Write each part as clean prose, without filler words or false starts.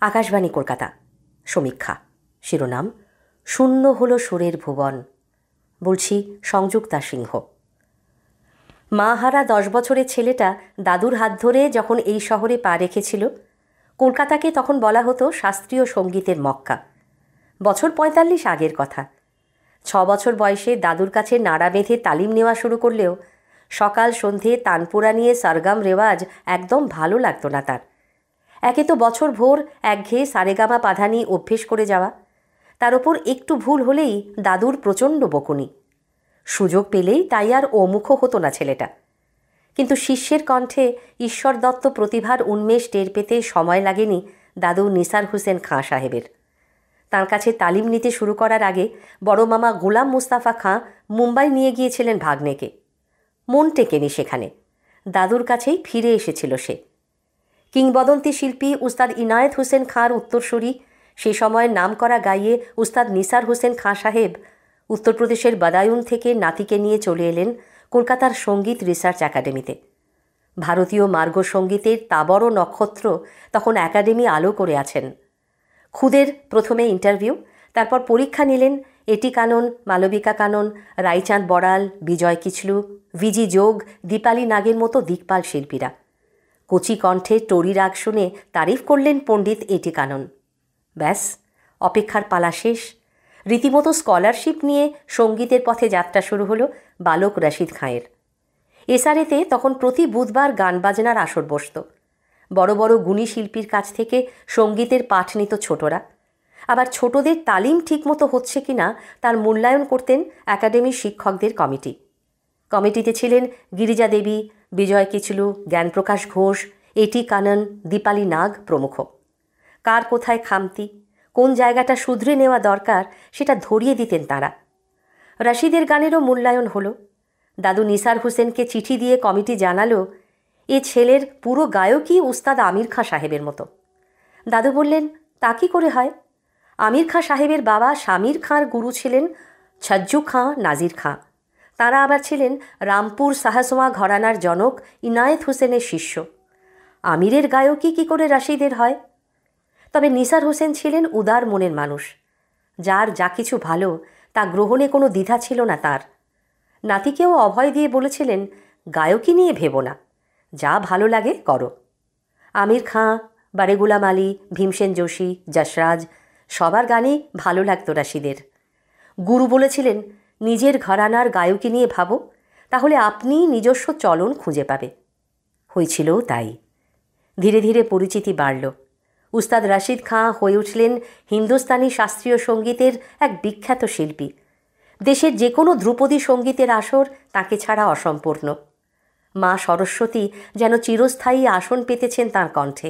আকাশবাণী কলকাতা। সমীক্ষা। শিরোনাম শূন্য হলো সুরের ভুবন। বলছি সংযুক্তা সিংহ। মাহারা 10 বছরের ছেলেটা দাদুর হাত ধরে যখন এই শহরে পা রেখেছিল, কলকাতাকে তখন বলা হতো শাস্ত্রীয় সঙ্গীতের মক্কা। বছর 45 আগের কথা। 6 বছর বয়সে দাদুর কাছে নাড়া বেঁধে তালিম নেওয়া শুরু করলেও সকাল সন্ধে তানপুরা নিয়ে সরগম রেওয়াজ একদম ভালো লাগতো না তার। একে তো বছর ভোর একঘেয়ে সারেগামা পাধানি অভ্যেস করে যাওয়া, তার ওপর একটু ভুল হলেই দাদুর প্রচণ্ড বকুনি। সুযোগ পেলেই তাই আর ওমুখ হতো না ছেলেটা। কিন্তু শিষ্যের কণ্ঠে ঈশ্বর দত্ত প্রতিভার উন্মেষ টের পেতে সময় লাগেনি দাদু নিসার হোসেন খাঁ সাহেবের। তাঁর কাছে তালিম নিতে শুরু করার আগে বড় মামা গোলাম মুস্তাফা খাঁ মুম্বাই নিয়ে গিয়েছিলেন ভাগ্নেকে। মন টেকেনি সেখানে, দাদুর কাছেই ফিরে এসেছিল সে। কিংবদন্তি শিল্পী উস্তাদ ইনায়েত হোসেন খাঁর উত্তরসূরি, সে সময়ের নামকরা গাইয়ে উস্তাদ নিসার হোসেন খাঁ সাহেব উত্তরপ্রদেশের বাদায়ুন থেকে নাতিকে নিয়ে চলে এলেন কলকাতার সঙ্গীত রিসার্চ একাডেমিতে। ভারতীয় মার্গ সঙ্গীতের তাবড় নক্ষত্র তখন একাডেমি আলো করে আছেন। খুদের প্রথমে ইন্টারভিউ, তারপর পরীক্ষা নিলেন এটি কানন, মালবিকা কানন, রায়চাঁদ বড়াল, বিজয় কিচলু, ভিজি যোগ, দীপালি নাগের মতো দিকপাল শিল্পীরা। কচি কণ্ঠে টরি রাগ শুনে তারিফ করলেন পণ্ডিত এটি কানন। ব্যাস, অপেক্ষার পালা শেষ। রীতিমতো স্কলারশিপ নিয়ে সঙ্গীতের পথে যাত্রা শুরু হলো বালক রশিদ খাঁয়ের। এসআরএতে তখন প্রতি বুধবার গান বাজনার আসর বসত। বড় বড় গুণী শিল্পীর কাছ থেকে সঙ্গীতের পাঠ নিত ছোটরা। আবার ছোটদের তালিম ঠিকমতো হচ্ছে কিনা তার মূল্যায়ন করতেন একাডেমির শিক্ষকদের কমিটি। কমিটিতে ছিলেন গিরিজা দেবী, বিজয় কিচলু, জ্ঞানপ্রকাশ ঘোষ, এটি কানন, দীপালি নাগ প্রমুখ। কার কোথায় খামতি, কোন জায়গাটা শুধরে নেওয়া দরকার সেটা ধরিয়ে দিতেন তাঁরা। রশিদের গানেরও মূল্যায়ন হলো। দাদু নিসার হোসেনকে চিঠি দিয়ে কমিটি জানালো এ ছেলের পুরো গায়কই উস্তাদ আমির খাঁ সাহেবের মতো। দাদু বললেন, তা কী করে হয়? আমির খাঁ সাহেবের বাবা শামির খাঁর গুরু ছিলেন ছজ্জু খাঁ নাজির খাঁ। তাঁরা আবার ছিলেন রামপুর সাহসোয়া ঘরানার জনক ইনায়েত হোসেনের শিষ্য। আমিরের গায়কই কী করে রশিদের হয়? তবে নিসার হোসেন ছিলেন উদার মনের মানুষ। যার যা কিছু ভালো তা গ্রহণে কোনো দ্বিধা ছিল না তার। নাতিকেও অভয় দিয়ে বলেছিলেন, গায়কী নিয়ে ভেবো না, যা ভালো লাগে করো। আমির খাঁ, বারে গুলাম আলী, ভীমসেন যোশী, যশরাজ সবার গানই ভালো লাগতো রশিদের। গুরু বলেছিলেন, নিজের ঘরানার গায়কী নিয়ে ভাবো, তাহলে আপনি নিজস্ব চলন খুঁজে পাবে। হয়েছিলও তাই। ধীরে ধীরে পরিচিতি বাড়ল। উস্তাদ রশিদ খাঁ হয়ে উঠলেন হিন্দুস্তানি শাস্ত্রীয় সঙ্গীতের এক বিখ্যাত শিল্পী। দেশের যে কোনো ধ্রুপদী সঙ্গীতের আসর তাকে ছাড়া অসম্পূর্ণ। মা সরস্বতী যেন চিরস্থায়ী আসন পেতেছেন তাঁর কণ্ঠে।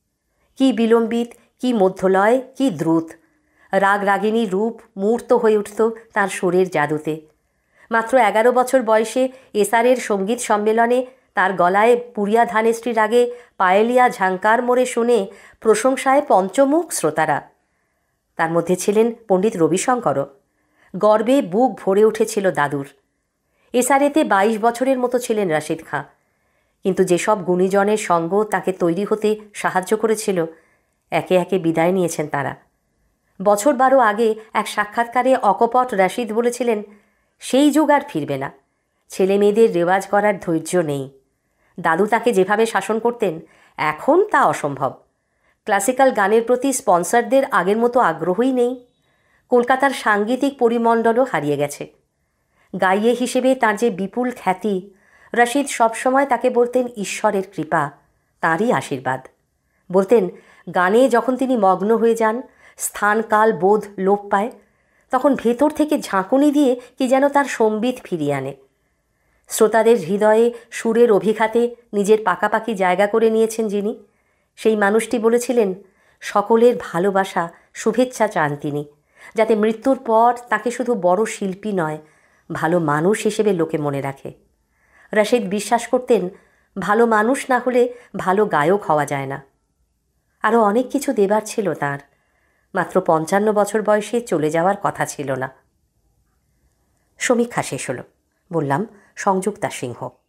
কি বিলম্বিত, কি মধ্যলয়, কি দ্রুত! রাগ রাগিনী রূপ মূর্ত হয়ে উঠত তাঁর সুরের জাদুতে। মাত্র 11 বছর বয়সে এসআরের সঙ্গীত সম্মেলনে তার গলায় পুরিয়া ধানেশ্রীর আগে পায়েলিয়া ঝাঙ্কার মোড়ে শুনে প্রশংসায় পঞ্চমুখ শ্রোতারা। তার মধ্যে ছিলেন পণ্ডিত রবিশঙ্করও। গর্বে বুক ভরে উঠেছিল দাদুর। এসআরএতে 22 বছরের মতো ছিলেন রশিদ খাঁ। কিন্তু যেসব গুণীজনের সঙ্গ তাকে তৈরি হতে সাহায্য করেছিল, একে একে বিদায় নিয়েছেন তারা। বছর 12 আগে এক সাক্ষাৎকারে অকপট রশিদ বলেছিলেন, সেই যুগ আর ফিরবে না, ছেলে মেয়েদের রেওয়াজ করার ধৈর্য নেই। দাদু তাকে যেভাবে শাসন করতেন এখন তা অসম্ভব। ক্লাসিক্যাল গানের প্রতি স্পন্সরদের আগের মতো আগ্রহই নেই। কলকাতার সাংগীতিক পরিমণ্ডলও হারিয়ে গেছে। গাইয়ে হিসেবে তার যে বিপুল খ্যাতি, রশিদ সবসময় তাকে বলতেন ঈশ্বরের কৃপা, তাঁরই আশীর্বাদ। বলতেন, গানে যখন তিনি মগ্ন হয়ে যান, স্থান কাল বোধ লোপ পায়, তখন ভেতর থেকে ঝাঁকুনি দিয়ে কি যেন তার সম্বিত ফিরিয়ে আনে। শ্রোতাদের হৃদয়ে সুরের অভিঘাতে নিজের পাকাপাকি জায়গা করে নিয়েছেন যিনি, সেই মানুষটি বলেছিলেন, সকলের ভালোবাসা শুভেচ্ছা চান তিনি, যাতে মৃত্যুর পর তাকে শুধু বড় শিল্পী নয়, ভালো মানুষ হিসেবে লোকে মনে রাখে। রশিদ বিশ্বাস করতেন, ভালো মানুষ না হলে ভালো গায়ক হওয়া যায় না। আরও অনেক কিছু দেবার ছিল তাঁর, মাত্র 55 বছর বয়সে চলে যাওয়ার কথা ছিল না। সমীক্ষা শেষ হলো। বললাম সংযুক্তা সিংহ।